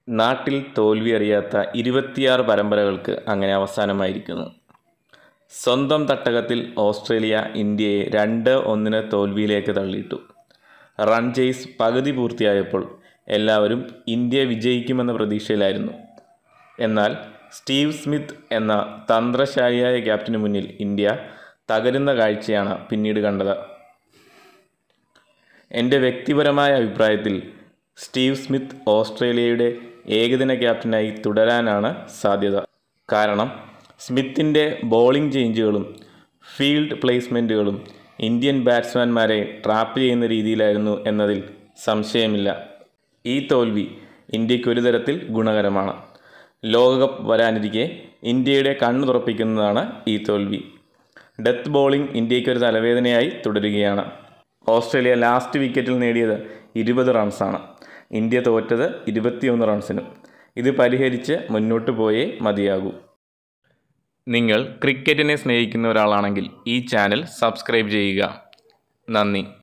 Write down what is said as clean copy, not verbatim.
നാട്ടിൽ തോൽവി അറിയാത്ത 26 പരമ്പരകൾക്ക് അങ്ങനെ അവസാനമായിരിക്കുന്നു. സ്വന്തം തട്ടകത്തിൽ ഓസ്ട്രേലിയ ഇന്ത്യയെ 2-1 തോൽവിയിലേക്ക് തള്ളിയിട്ടു. റൺ ചേസ് പകുതി പൂർത്തിയായപ്പോൾ എല്ലാവരും ഇന്ത്യ വിജയിക്കുമെന്ന പ്രതീക്ഷയിലായിരുന്നു. എന്നാൽ സ്റ്റീവ് സ്മിത്ത് എന്ന തന്ത്രശാലിയായ ക്യാപ്റ്റന് മുന്നിൽ ഇന്ത്യ തകരുന്ന കാഴ്ചയാണ് പിന്നീട് കണ്ടത്. എൻ്റെ വ്യക്തിപരമായ അഭിപ്രായത്തിൽ സ്റ്റീവ് സ്മിത്ത് ഓസ്ട്രേലിയയുടെ ഏകദിന ക്യാപ്റ്റനായി തുടരാനാണ് സാധ്യത. കാരണം സ്മിത്തിൻ്റെ ബോളിംഗ് ചേഞ്ചുകളും ഫീൽഡ് പ്ലേസ്മെൻറ്റുകളും ഇന്ത്യൻ ബാറ്റ്സ്മാൻമാരെ ട്രാപ്പ് ചെയ്യുന്ന രീതിയിലായിരുന്നു എന്നതിൽ സംശയമില്ല. ഈ തോൽവി ഇന്ത്യക്കൊരു തരത്തിൽ ഗുണകരമാണ്. ലോകകപ്പ് വരാനിരിക്കെ ഇന്ത്യയുടെ കണ്ണു തുറപ്പിക്കുന്നതാണ് ഈ തോൽവി. ഡെത്ത് ബോളിംഗ് ഇന്ത്യക്കൊരു തലവേദനയായി തുടരുകയാണ്. ഓസ്ട്രേലിയ ലാസ്റ്റ് വിക്കറ്റിൽ നേടിയത് 20 റൺസാണ്. ഇന്ത്യ തോറ്റത് 21 റൺസിനും. ഇത് പരിഹരിച്ച് മുന്നോട്ട് പോയേ മതിയാകൂ. നിങ്ങൾ ക്രിക്കറ്റിനെ സ്നേഹിക്കുന്ന ഒരാളാണെങ്കിൽ ഈ ചാനൽ സബ്സ്ക്രൈബ് ചെയ്യുക. നന്ദി.